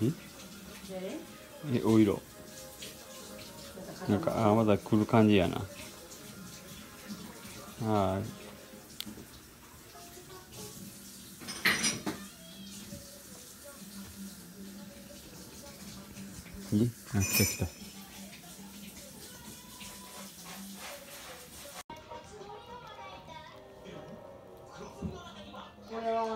お色なんかまだ来る感じやな。来た来た。 これは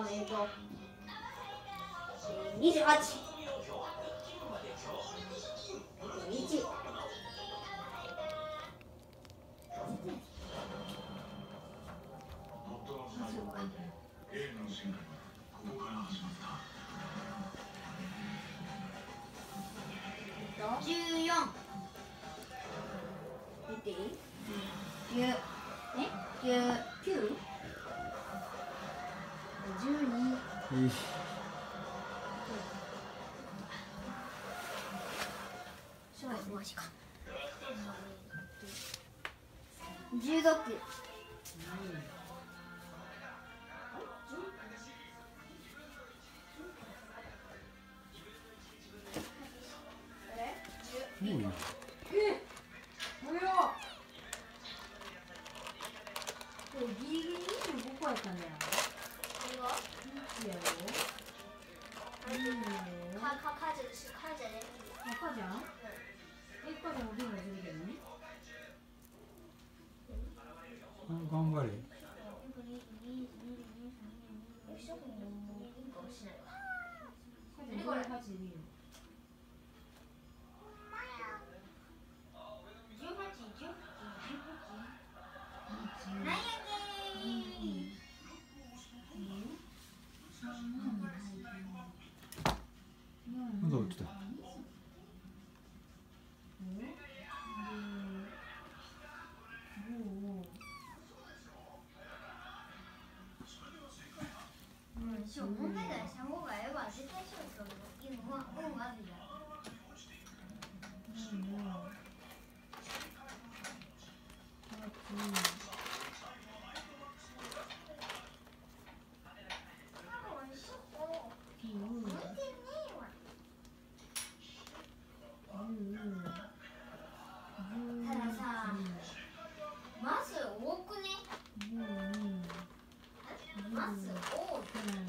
28。1。14。見ていい？9。9。12。マジか。16。ギリギリ25個やったんだよ。これは？いいやろ。看着ね。看着？看着我给我这个人。 頑張れ。どうした？ 問題ない3個があれば絶対そうそういうのは運があるじゃん。たださ、マス多くね？マス多い。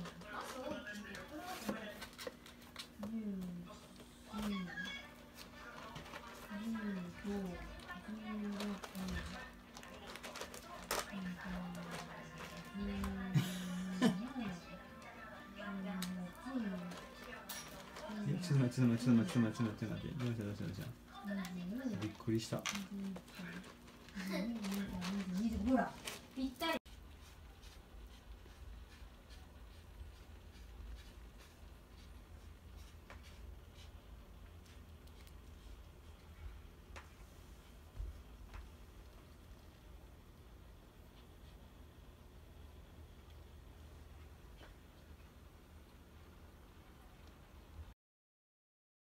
ちょっと待って。どうした。びっくりした。 ほら、ぴったり。